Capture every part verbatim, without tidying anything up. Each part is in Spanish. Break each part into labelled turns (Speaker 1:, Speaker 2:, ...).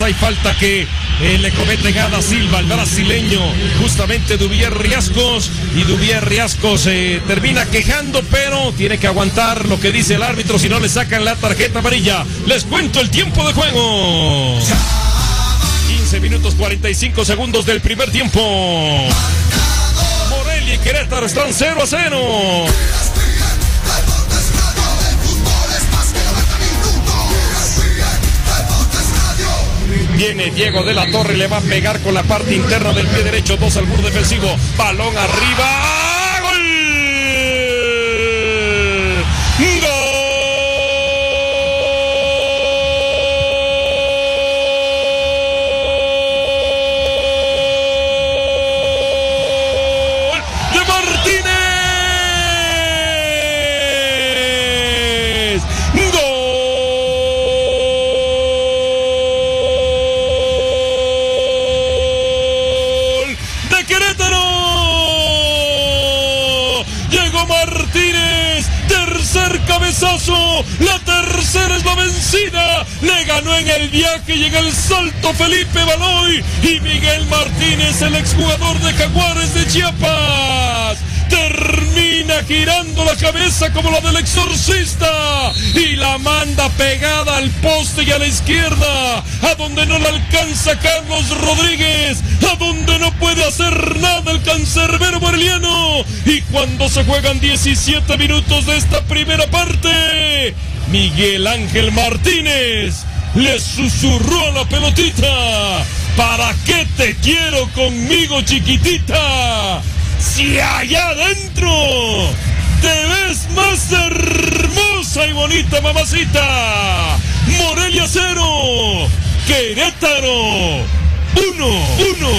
Speaker 1: Hay falta que eh, le comete Gada Silva, el brasileño, justamente Dubier Riascos. Y Dubier Riascos eh, termina quejando, pero tiene que aguantar lo que dice el árbitro, si no le sacan la tarjeta amarilla. Les cuento el tiempo de juego. quince minutos cuarenta y cinco segundos del primer tiempo. Morelia y Querétaro están cero a cero. Viene Diego de la Torre, le va a pegar con la parte interna del pie derecho, dos al muro defensivo, balón arriba, ¡gol! ¡Gol! ¡De Martínez! ¡Gol! Martínez, tercer cabezazo, la tercera es la vencida, le ganó en el viaje y en el salto Felipe Baloy y Miguel Martínez, el exjugador de Jaguares de Chiapas, termina girando la cabeza como la del exorcista y la manda pegada al poste y a la izquierda, a donde no la alcanza Carlos Rodríguez, a donde no puede hacer nada el cancerbero moreliano. Y cuando se juegan diecisiete minutos de esta primera parte, Miguel Ángel Martínez le susurró a la pelotita: ¿para qué te quiero conmigo, chiquitita? Si allá adentro te ves más hermosa y bonita, mamacita. Morelia cero, Querétaro uno, uno.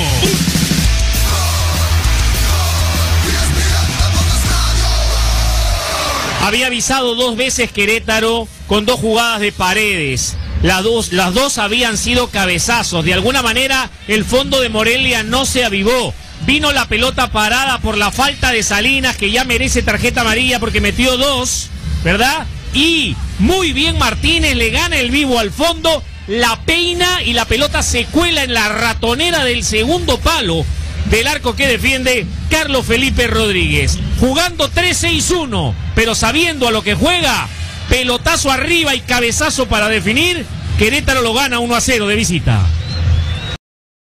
Speaker 2: Había avisado dos veces Querétaro con dos jugadas de Paredes. Las dos, las dos habían sido cabezazos. De alguna manera el fondo de Morelia no se avivó. Vino la pelota parada por la falta de Salinas, que ya merece tarjeta amarilla porque metió dos, ¿verdad? Y muy bien Martínez, le gana el vivo al fondo, la peina y la pelota se cuela en la ratonera del segundo palo del arco que defiende Carlos Felipe Rodríguez. Jugando tres seis uno, pero sabiendo a lo que juega, pelotazo arriba y cabezazo para definir, Querétaro lo gana uno a cero de visita.